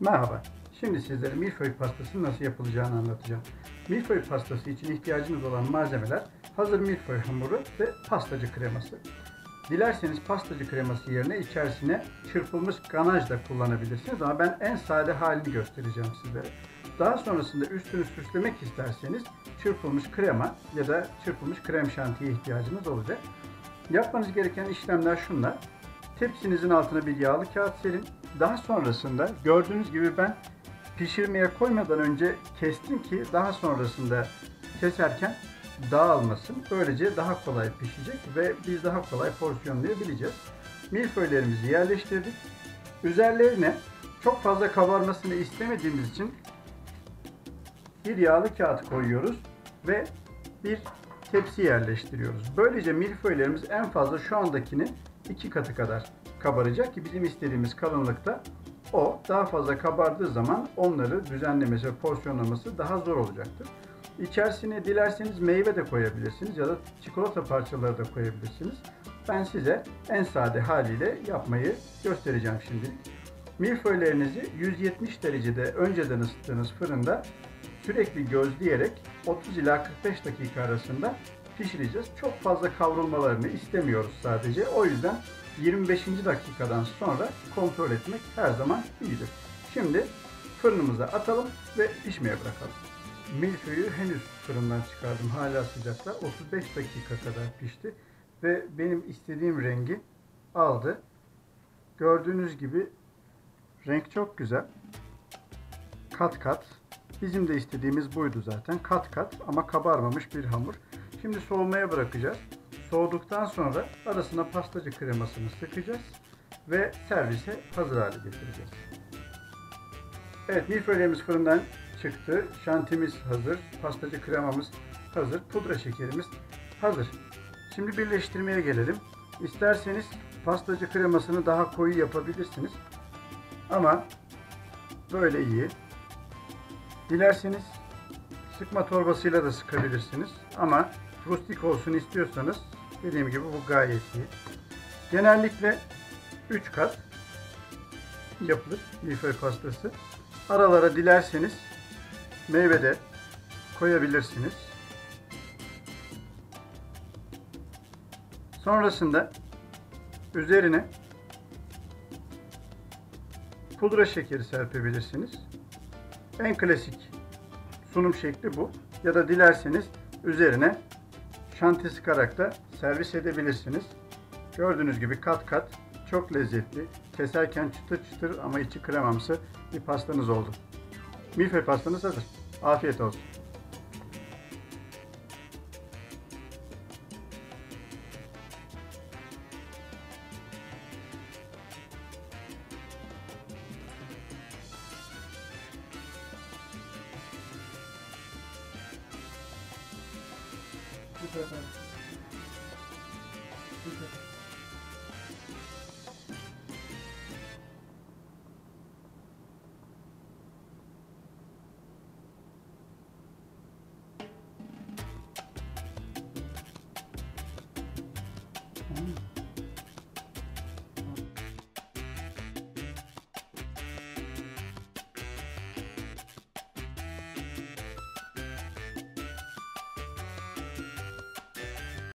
Merhaba. Şimdi sizlere milföy pastası nasıl yapılacağını anlatacağım. Milföy pastası için ihtiyacınız olan malzemeler hazır milföy hamuru ve pastacı kreması. Dilerseniz pastacı kreması yerine içerisine çırpılmış ganaj da kullanabilirsiniz ama ben en sade halini göstereceğim sizlere. Daha sonrasında üstünü süslemek isterseniz çırpılmış krema ya da çırpılmış krem şantiye ihtiyacınız olacak. Yapmanız gereken işlemler şunlar. Tepsinizin altına bir yağlı kağıt serin. Daha sonrasında gördüğünüz gibi ben pişirmeye koymadan önce kestim ki daha sonrasında keserken dağılmasın. Böylece daha kolay pişecek ve biz daha kolay porsiyonlayabileceğiz. Milföylerimizi yerleştirdik. Üzerlerine çok fazla kabarmasını istemediğimiz için bir yağlı kağıt koyuyoruz ve bir tepsi yerleştiriyoruz. Böylece milföylerimiz en fazla şu andakinin 2 katı kadar kabaracak ki bizim istediğimiz kalınlıkta o. Daha fazla kabardığı zaman onları düzenlemesi ve porsiyonlaması daha zor olacaktır. İçerisine dilerseniz meyve de koyabilirsiniz ya da çikolata parçaları da koyabilirsiniz. Ben size en sade haliyle yapmayı göstereceğim şimdi. Milföylerinizi 170 derecede önceden ısıttığınız fırında sürekli gözleyerek 30 ila 45 dakika arasında pişireceğiz. Çok fazla kavrulmalarını istemiyoruz sadece. O yüzden 25. dakikadan sonra kontrol etmek her zaman iyidir. Şimdi fırınımıza atalım ve pişmeye bırakalım. Milföyü henüz fırından çıkardım. Hala sıcakta. 35 dakika kadar pişti ve benim istediğim rengi aldı. Gördüğünüz gibi renk çok güzel. Kat kat. Bizim de istediğimiz buydu zaten. Kat kat ama kabarmamış bir hamur. Şimdi soğumaya bırakacağız. Soğuduktan sonra arasına pastacı kremasını sıkacağız ve servise hazır hale getireceğiz. Evet, milföylerimiz fırından çıktı. Şantimiz hazır. Pastacı kremamız hazır. Pudra şekerimiz hazır. Şimdi birleştirmeye gelelim. İsterseniz pastacı kremasını daha koyu yapabilirsiniz. Ama böyle iyi. Dilerseniz sıkma torbasıyla da sıkabilirsiniz. Ama rustik olsun istiyorsanız dediğim gibi bu gayet iyi. Genellikle 3 kat yapılır milföy pastası. Aralara dilerseniz meyve de koyabilirsiniz. Sonrasında üzerine pudra şekeri serpebilirsiniz. En klasik sunum şekli bu. Ya da dilerseniz üzerine şanti sıkarak da servis edebilirsiniz. Gördüğünüz gibi kat kat çok lezzetli, keserken çıtır çıtır ama içi kremamsı bir pastanız oldu. Milföy pastanız hazır. Afiyet olsun. Bu kadar.